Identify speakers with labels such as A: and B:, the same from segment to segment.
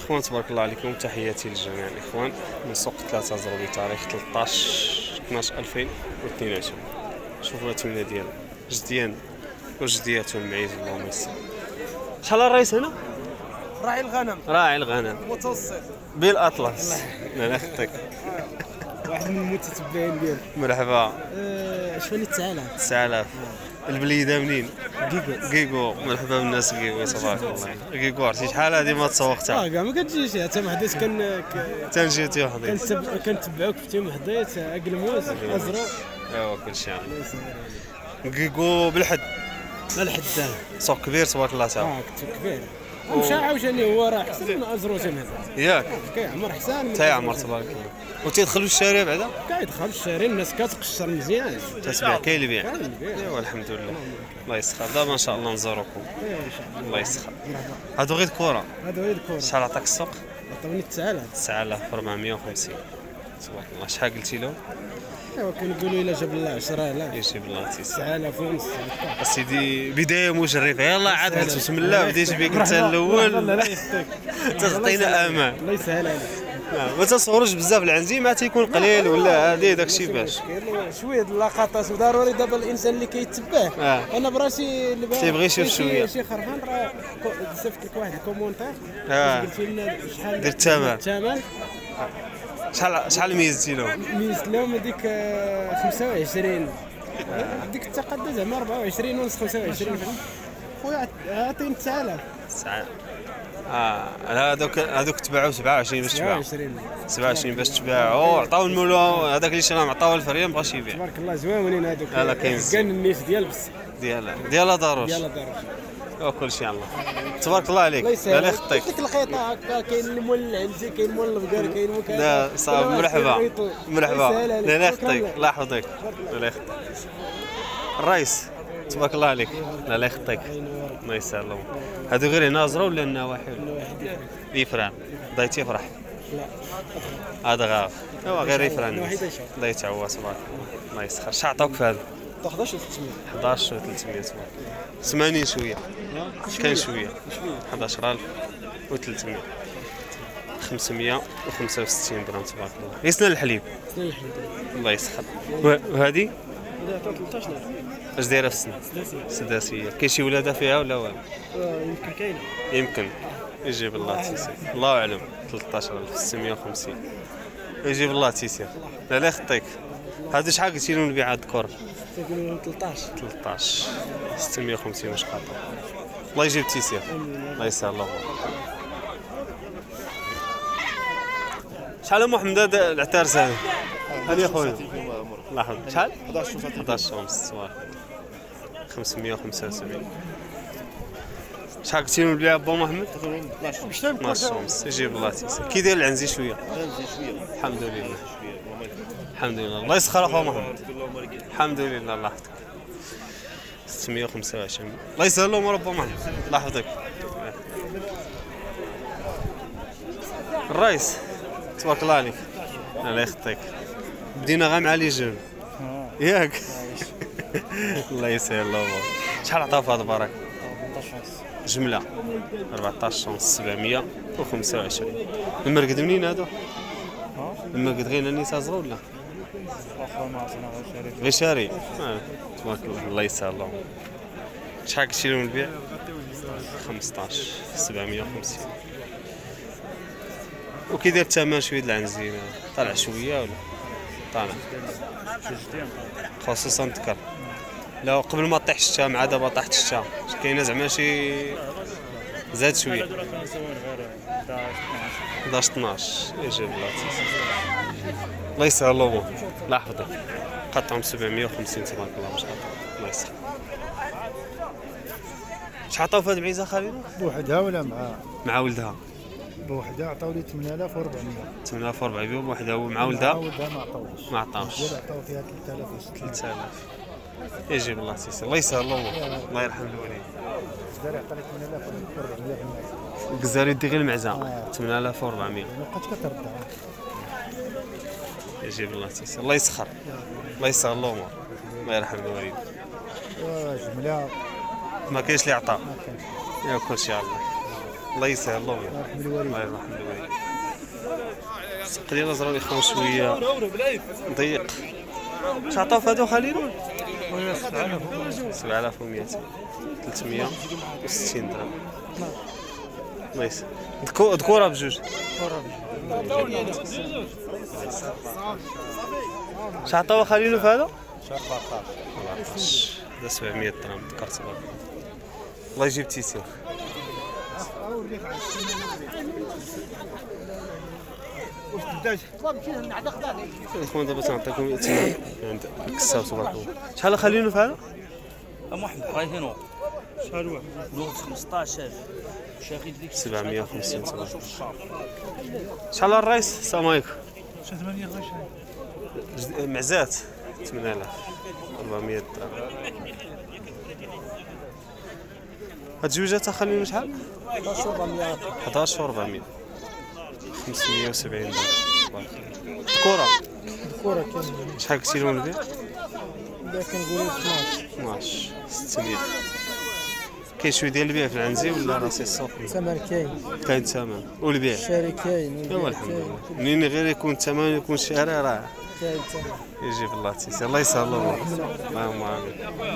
A: الاخوان تبارك الله عليكم، تحياتي للجميع الاخوان من سوق 3 زرو بتاريخ 13/12/2022. شوفوا التمنه ديال جديان وجديات المعيز اللهم يسر. شحال الرئيس هنا؟
B: راعي الغنم.
A: راعي الغنم
B: متوسط
A: بالاطلس. لا يخطيك.
B: واحد من المتتبعين ديالك.
A: مرحبا.
B: شحال
A: 9000 البليده منين؟
B: كيكو.
A: كيكو. مرحبا بالناس كيكو تبارك الله. كيكو عرفتي شحال هذه ما تسوقتها؟
B: كاع ما كتجيش حتى ما حديت
A: تنجي تيوحدي
B: كنتبعوك في تيم حديت اقلموس ازرو.
A: ايوا كلشي عام. كيكو بالحد.
B: الحدان
A: سوق كبير تبارك الله تعالى.
B: كنت كبير. ومشى عاوتاني هو راه حسن من ازرو تما.
A: ياك
B: كيعمر حسان
A: تا يعمر تبارك الله. وتيدخلوا الشارع بعدا؟
B: كيدخل الشارع الناس كتقشر مزيان.
A: تتبيع كاين اللي يبيع. ايوا الحمد لله. الله يسخر. دابا ان شاء الله نزوركم. الله يسخر. هادو غير كره. شحال عطاك السوق؟
B: عطاوني 9000.
A: 9450 تبارك الله. شحال قلتي له؟
B: ايوا كنقولوا الا جاب الله 10000
A: يجيب الله تيسر.
B: 9000 ونص.
A: سيدي بدايه مشرفه. يلاه عاد بسم الله بديت بك انت الاول.
B: الله يحفظك.
A: تعطينا امان.
B: الله يسهل عليك.
A: ما تصورش بزاف العنزي ما تيكون قليل ولا هادي داكشي باش
B: شويه د اللقطات وضروري دابا الانسان اللي كيتباه. انا براسي اللي
A: تيبغي يشوف شويه
B: شي خرفان راه صيفط لك واحد الكومونتير قلت لنا شحال
A: درت الثمن
B: الثمن
A: شحال ميزتي لهم؟
B: ميزت لهم هذيك 25 ديك التقدم زعما 24 ونص 25 خويا عطيني 9000
A: ساعه. هذوك تباعوا 27 باش تباعوا 27 باش تباعوا. عطاو المولى هذاك اللي شراهم عطاوه الفريه ما بغاش يبيع.
B: تبارك الله زوينين هذوك.
A: لا كاين
B: كان النيس ديال بس
A: ديال ضروش وكل شيء الله تبارك الله عليك. الله يخطيك.
B: ديك الخيطه هكا كاين اللي مول العنزي كاين مول البقر كاين مول
A: لا صافي. مرحبا الله يخطيك. الله يحفظك. الله يخطيك الرئيس تبارك الله عليك. الله يخطيك. الله يسهل. هادو غير هنا زرو ولا النواحي؟ يفران ضيتي يفرح.
B: لا
A: هذا غاف. ايوا غير يفران الله يتعوى تبارك الله يسخر. شحال عطاوك في هذا؟
B: 11300
A: 11300 تبارك 80 شويه كاين شويه 11300 565 درهم تبارك الله. يسنى الحليب الله يسخر. وهذه
B: 13000
A: اش دايره في السن؟ سداسيه. كاين شي ولاده فيها ولا والو؟
B: يمكن كاينه.
A: يمكن يجيب الله تيسير. الله اعلم. 13650 يجيب الله تيسير. لا يخطيك. هادو شحال قلتي لهم نبيع هاد الكور؟ 13 650 واش قاطع. الله يجيب تيسير. الله يسهل الله. شحال محمد هذا العتارس هذا؟ هاني خويا الله يحفظك. شحال؟ 11 ونص 575. شحال قلتي لهم البيع با محمد؟ 12 ونص يجيب الله تيسير. كي داير العنزي شويه؟ الحمد لله. الحمد لله. الله يسخر اخو محمد. الحمد لله الله يحفظك. 625 الله يسهل لهم ربي محمد. الله يحفظك. الرئيس تبارك الله عليك. الله يخطيك. بدينا غير مع لي جون ياك. الله يسهل الله. شحال عطاو في هذا البرك؟
B: 14 ونص
A: جمله 14 ونص 725. المرقد منين هذا؟ المرقد غير النساء صغار ولا؟ غير شاري. تبارك الله. الله يسهل الله. شحال قلتي لهم البيع؟ 15 750. وكي داير الثمن شويه د العنزين طالع شويه ولا طالع؟ خصوصا تذكر لا قبل ما طيح الشتا مع دابا طاحت الشتا كاينه زعما شي زاد شويه 11 12 يجيب الله تيسير. الله يسهل الله. الله يحفظك. قطعهم 750 تبارك الله مش قطع. الله يسهل. شحال عطاو في هاد المعيزه خالد؟
B: بوحدها ولا
A: مع ولدها؟
B: بوحدها عطاوني 8400.
A: 8400 بوحدها مع ولدها؟ ما عطاوش.
B: عطاو فيها
A: 3000 يجيب الله تيسير. الله يسهل الله يرحم الوالدين.
B: الجزائر عطاني 8400.
A: الجزائر يدي غير المعزه 8400.
B: ما بقاتش كتردها.
A: يجيب الله تيسير. الله يسخر. الله يسهل الامور. الله يرحم الوالدين.
B: جمله
A: ما كاينش اللي عطا. يا كلشي الله. الله يسهل الله يرحم الوالدين. السوق ديال الزرع الاخوان شويه ضيق. اش عطاو في هادو خليل؟ 7200 360 درهم. الله يسهل. ذكوره بجوج. اش عطاو خليل في هذا؟ 14 هذا 700 درهم ذكرت. الله يجيب تيسير. اخوان دابا تنعطيكم الائتمان عند الكساب تبارك الله. شحال خلينا في هذا؟
C: محمد رايحينو شحال واحد؟ لوغ 15000 شاهد ليك
A: 750 تبارك الله. شحال الرايس؟ السلام عليكم.
C: 8 غير
A: معزات 8400 درهم. هاد الجوجات خلينا شحال؟ 11400 570 درهم. ذكورة
B: كاين
A: شحال قلتي لهم البيع؟
B: لا كنقولوا
A: 12 600. كاين شويه ديال البيع في العنزي ولا راسي السوق؟
B: الثمن
A: كاين ثمن والبيع
B: الشاري كاين
A: ايوا الحمد لله. منين غير يكون الثمن يكون الشارع راه
B: كاين الثمن.
A: يجيب الله تيسير. الله يسهل الله. اللهم امين.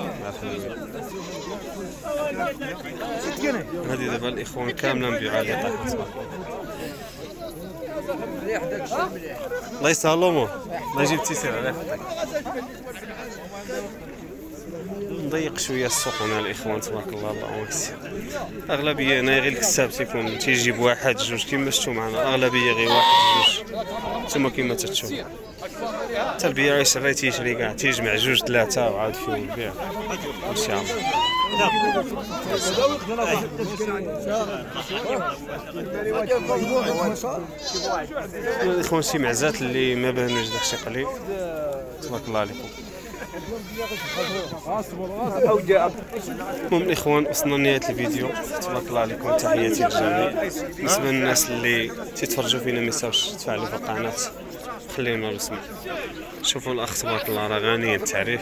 A: هذه دابا الاخوان كامله مبيعه اللي طاحت. الله يسهل الله. الله يجيب التيسير على خاطرك. نضيق شويه السوق هنا الاخوان تبارك الله. اللهم يسر. اغلبيه هنا غير الكساب تيكون تيجيب واحد جوج كيما شفتوا معنا. اغلبيه غير واحد جوج نتوما كيما تتشوفوا. حتى البيع يشري تيشري كاع تيجمع جوج ثلاثه وعاد فيهم البيع ان شاء الله. الاخوان شي معزات اللي ما بانوش داكشي قليل تبارك الله عليكم. المهم الاخوان وصلنا لنهايه الفيديو. تبارك الله عليكم. تحياتي للجميع. بالنسبه للناس اللي تيتفرجوا فينا ما ينساوش تفعلوا في القناه خلينا نسمع. شوفوا الاخ تبارك الله راه غني التعريف.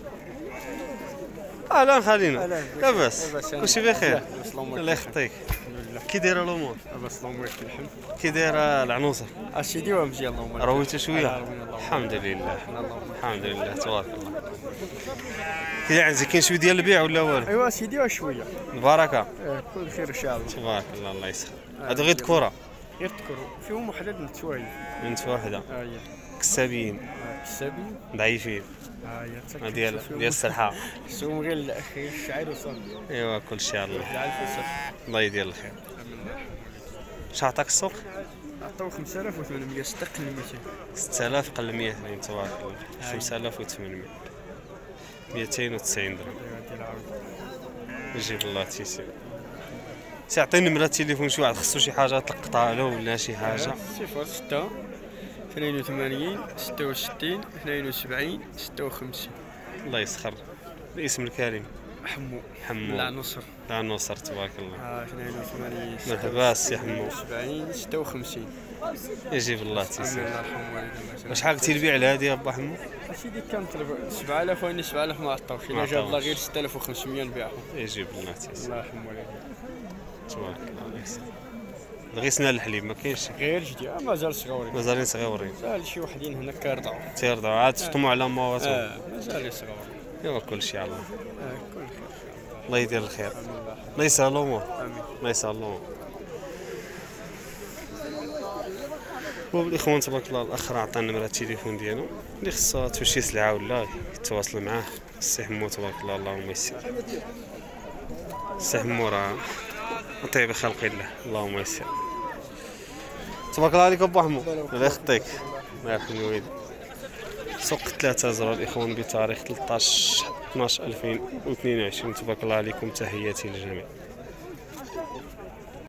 A: اهلا خلينا لاباس كلشي بخير. الله يخطيك. كي دايره الامور؟
B: لاباس اللهم لك الحمد.
A: كي دايره العنوسه؟
B: اش ديما مزيان اللهم لك.
A: رويتو شويه؟ الحمد لله الحمد لله تبارك الله. كي عندك كاين شويه ديال البيع ولا والو؟
B: ايوا سيدي شويه
A: البركه.
B: كل خير ان شاء الله
A: تبارك الله. الله يسخر. هادو غير ذكوره؟
B: غير تذكروا فيهم وحده بنت شويه.
A: بنت واحده. كسابين
B: كسابين
A: ضعيفين. ديال السرحه.
B: سوم غير الشعير وصافي.
A: ايوا كلشي على الله. الله يدير الخير. اش عطاك السوق؟
B: عطاو 5800 6 قل 200.
A: 6000 قل 100 تبارك الله. 5800 290 درهم. يجيب الله تيسير. سيعطيني نمرة التليفون شي واحد خصو شي حاجة تلقطها له ولا شي حاجة.
B: 06 82 66 72 56.
A: الله يسخر. الاسم الكريم
B: حمو لا نصر.
A: لا نصر تبارك الله.
B: 82
A: مرحبا سي حمو.
B: 70 56.
A: يجيب الله تيسير.
B: الله يرحمه والدينا.
A: شحال قلتي البيع لهادي يا با حمو؟
B: سيدي كنطلب 7000 وين 7000 ما عطاوش. الا جاب الله غير 6500 نبيعهم.
A: يجيب الله تيسير.
B: الله يرحمه والدينا.
A: تبارك الله يسر. غيسنا الحليب ما كاينش
B: غير جدي مازال صغورين.
A: مازالين صغيورين.
B: مازال شي وحدين هنا كيرضعوا.
A: تيرضعوا عاد تفطموا على مواتهم.
B: مازال صغورين.
A: ايوا كلشي على الله.
B: كل خير.
A: الله يدير الخير. الله يسهل الامور.
B: امين.
A: الله يسهل الامور. والاخوان تبارك الله الاخ راه عطانا نمره التليفون ديالو اللي خصها تمشي شي سلعه ولا يتواصل معاه. السي حمو تبارك الله اللهم يسر. السي حمو راه طيب خلق الله اللهم يسر. تبارك الله عليك ابو حمو. الله يخطيك. الله يرحم الوالدين. سوق 3 زرار الاخوان بتاريخ 13/12/2022. تبارك الله عليكم. تحياتي للجميع.